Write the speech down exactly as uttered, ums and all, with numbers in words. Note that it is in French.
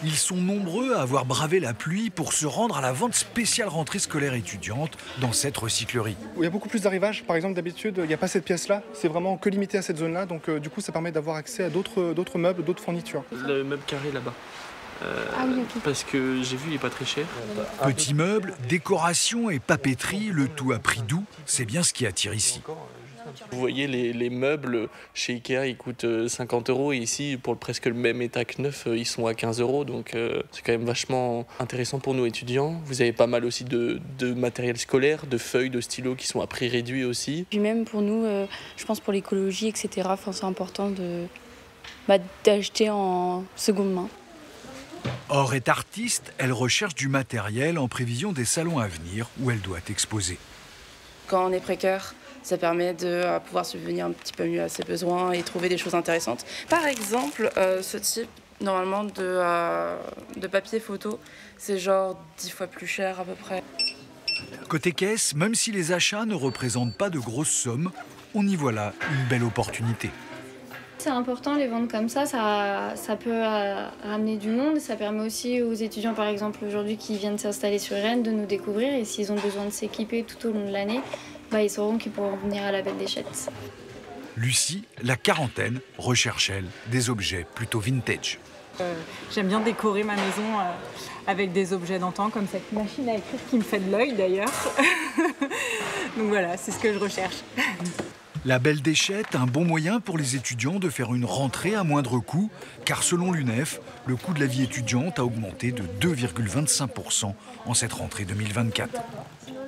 Ils sont nombreux à avoir bravé la pluie pour se rendre à la vente spéciale rentrée scolaire étudiante dans cette recyclerie. Il y a beaucoup plus d'arrivages. Par exemple, d'habitude, il n'y a pas cette pièce-là. C'est vraiment que limité à cette zone-là. Donc, euh, du coup, ça permet d'avoir accès à d'autres d'autres meubles, d'autres fournitures. Le meuble carré là-bas. Euh, ah oui, okay. Parce que j'ai vu, il n'est pas très cher. Petits meubles, décoration et papeterie, le tout à prix doux, c'est bien ce qui attire ici. Vous voyez, les, les meubles chez Ikea, ils coûtent cinquante euros et ici, pour presque le même état que neuf, ils sont à quinze euros. Donc euh, c'est quand même vachement intéressant pour nous étudiants. Vous avez pas mal aussi de, de matériel scolaire, de feuilles, de stylos qui sont à prix réduit aussi. Puis même pour nous, euh, je pense pour l'écologie, et cetera, c'est important de, bah, d'acheter en seconde main. Or est artiste, elle recherche du matériel en prévision des salons à venir où elle doit exposer. Quand on est précaire, ça permet de pouvoir subvenir un petit peu mieux à ses besoins et trouver des choses intéressantes. Par exemple, euh, ce type, normalement, de, euh, de papier photo, c'est genre dix fois plus cher à peu près. Côté caisse, même si les achats ne représentent pas de grosses sommes, on y voit là une belle opportunité. C'est important, les ventes comme ça, ça, ça peut euh, ramener du monde. Ça permet aussi aux étudiants, par exemple, aujourd'hui, qui viennent s'installer sur Rennes, de nous découvrir. Et s'ils ont besoin de s'équiper tout au long de l'année, bah, ils sauront qu'ils pourront venir à la Belle Déchette. Lucie, la quarantaine, recherche, elle, des objets plutôt vintage. Euh, J'aime bien décorer ma maison euh, avec des objets d'antan, comme cette machine à écrire qui me fait de l'œil d'ailleurs. Donc voilà, c'est ce que je recherche. La Belle Déchette, un bon moyen pour les étudiants de faire une rentrée à moindre coût, car selon l'U N E F, le coût de la vie étudiante a augmenté de deux virgule vingt-cinq pour cent en cette rentrée deux mille vingt-quatre.